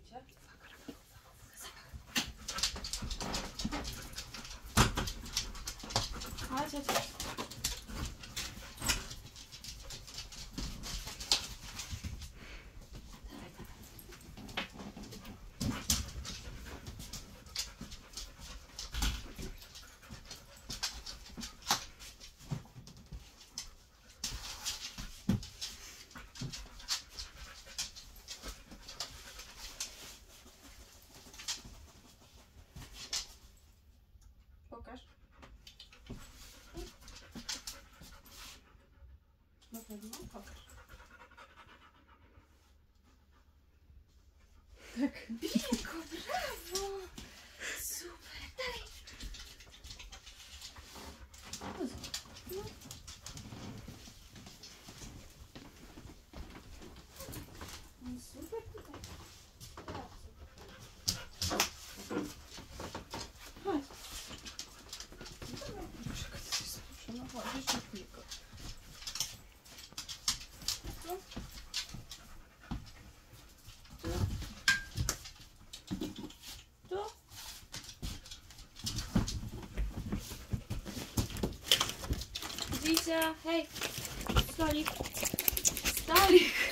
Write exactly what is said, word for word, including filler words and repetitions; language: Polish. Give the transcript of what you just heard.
Widzicie? Chodź, chodź. Pokaż. Na pewno? Pokaż. Tak. Bingo, brawo! Super, dalej. No. No super tutaj. Chodź. No chodź, jeszcze chwilkę. Tu. Tu. Tu. Widzia, hej. Stolik. Stolik.